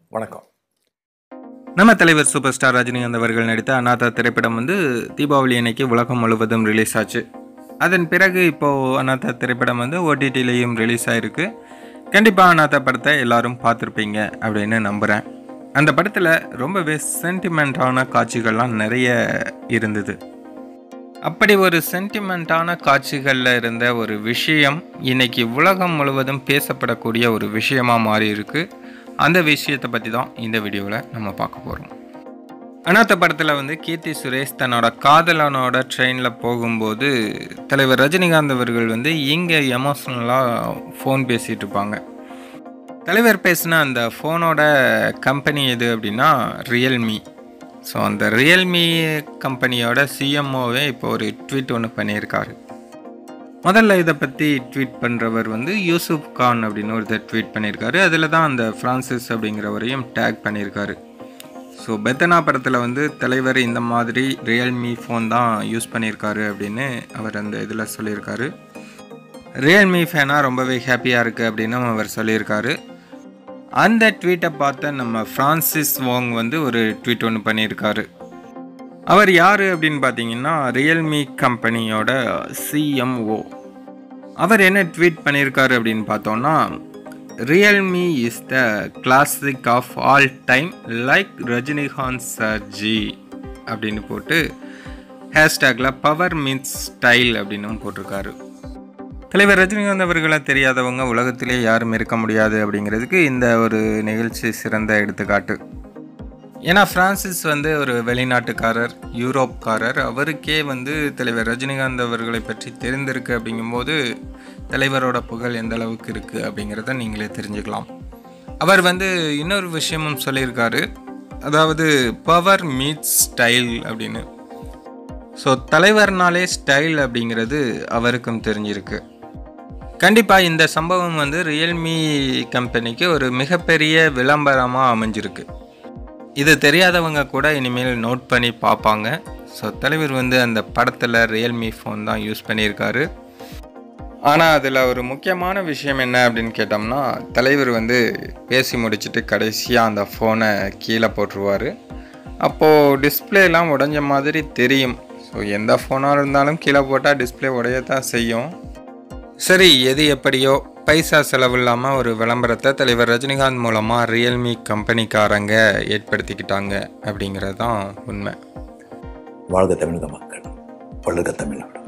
வணக்கம். நம்ம தலைவர் சூப்பர் ஸ்டார் ரஜினிகாந்த் அவர்கள் நடித்த அண்ணாத்த திரைப்படம் தீபாவளி அன்னைக்கு உலகம் முழுவதும் ரிலீஸ் ஆச்சு. அதன் பிறகு இப்போது அண்ணாத்த திரைப்படம் ஓடிடிலையும் ரிலீஸ் ஆகிருக்கு. கண்டிப்பாக அண்ணாத்த படத்தை எல்லாரும் பார்த்துருப்பீங்க அப்படின்னு நம்புகிறேன். அந்த படத்தில் ரொம்பவே சென்டிமெண்ட்டான காட்சிகள்லாம் நிறைய இருந்தது. அப்படி ஒரு சென்டிமெண்ட்டான காட்சிகளில் இருந்த ஒரு விஷயம் இன்னைக்கு உலகம் முழுவதும் பேசப்படக்கூடிய ஒரு விஷயமாக மாறி இருக்கு. அந்த விஷயத்தை பற்றி தான் இந்த வீடியோவில் நம்ம பார்க்க போகிறோம். அண்ணாத்த படத்தில் கீர்த்தி சுரேஷ் தன்னோட காதலனோட ட்ரெயினில் போகும்போது தலைவர் ரஜினிகாந்த் அவர்கள் இங்கே எமோஷ்னலாக ஃபோன் பேசிகிட்டு இருப்பாங்க. தலைவர் பேசின அந்த ஃபோனோட கம்பெனி எது அப்படின்னா RealMe. ஸோ அந்த RealMe கம்பெனியோட CMOவே இப்போ ஒரு ட்வீட் ஒன்று பண்ணியிருக்காரு. முதல்ல இதை பற்றி ட்வீட் பண்ணுறவர் யூசுப் கான் அப்படின்னு ஒருத்தர் ட்வீட் பண்ணியிருக்காரு. அதில் தான் அந்த ஃப்ரான்சிஸ் அப்படிங்கிறவரையும் டேக் பண்ணியிருக்காரு. ஸோ பெத்தனா படத்தில் தலைவர் இந்த மாதிரி RealMe ஃபோன் தான் யூஸ் பண்ணியிருக்காரு அப்படின்னு அவர் அந்த இதில் சொல்லியிருக்காரு. RealMe ஃபேனாக ரொம்பவே ஹாப்பியாக இருக்குது அப்படின்னு அவர் சொல்லியிருக்காரு. அந்த ட்வீட்டை பார்த்த நம்ம ஃப்ரான்சிஸ் வாங் ஒரு ட்வீட் ஒன்று பண்ணியிருக்காரு. அவர் யார் அப்படின்னு பார்த்தீங்கன்னா RealMe கம்பெனியோட CMO. அவர் என்ன ட்வீட் பண்ணியிருக்காரு அப்படின்னு பார்த்தோன்னா, RealMe is the classic of all time like Rajinikanth சார்ஜி அப்படின்னு போட்டு ஹேஷ்டேக்கில் பவர் மீன்ஸ் ஸ்டைல் அப்படின்னு போட்டிருக்காரு. தலைவர் ரஜினிகாந்த் அவர்களை தெரியாதவங்க உலகத்திலே யாரும் இருக்க முடியாது அப்படிங்கிறதுக்கு இந்த ஒரு நிகழ்ச்சி சிறந்த எடுத்துக்காட்டு. ஏன்னா ஃப்ரான்சிஸ் ஒரு வெளிநாட்டுக்காரர், யூரோப்காரர். அவருக்கே தலைவர் ரஜினிகாந்த் அவர்களை பற்றி தெரிந்திருக்கு. அப்படிங்கும்போது தலைவரோட புகழ் எந்த அளவுக்கு இருக்குது அப்படிங்கிறத நீங்களே தெரிஞ்சுக்கலாம். அவர் இன்னொரு விஷயமும் சொல்லியிருக்காரு, அதாவது பவர் மீட்ஸ் ஸ்டைல் அப்படின்னு. ஸோ தலைவர்னாலே ஸ்டைல் அப்படிங்கிறது அவருக்கும் தெரிஞ்சிருக்கு. கண்டிப்பாக இந்த சம்பவம் RealMe கம்பெனிக்கு ஒரு மிகப்பெரிய விளம்பரமாக அமைஞ்சிருக்கு. இது தெரியாதவங்க கூட இனிமேல் நோட் பண்ணி பார்ப்பாங்க. ஸோ தலைவர் அந்த படத்தில் RealMe ஃபோன் தான் யூஸ் பண்ணியிருக்காரு. ஆனால் அதில் ஒரு முக்கியமான விஷயம் என்ன அப்படின்னு கேட்டோம்னா, தலைவர் பேசி முடிச்சுட்டு கடைசியாக அந்த ஃபோனை கீழே போட்டுருவார். அப்போது டிஸ்பிளேலாம் உடைஞ்ச மாதிரி தெரியும். ஸோ எந்த ஃபோனாக இருந்தாலும் கீழே போட்டால் டிஸ்பிளே உடையத்தான் செய்யும். சரி, எது எப்படியோ பைசா செலவு இல்லாமல் ஒரு விளம்பரத்தை தலைவர் ரஜினிகாந்த் மூலமாக RealMe கம்பெனிக்காரங்க ஏற்படுத்திக்கிட்டாங்க அப்படிங்கிறது தான் உண்மை. வாழ்க தமிழக மக்கள், வளர்க தமிழ்நாடு.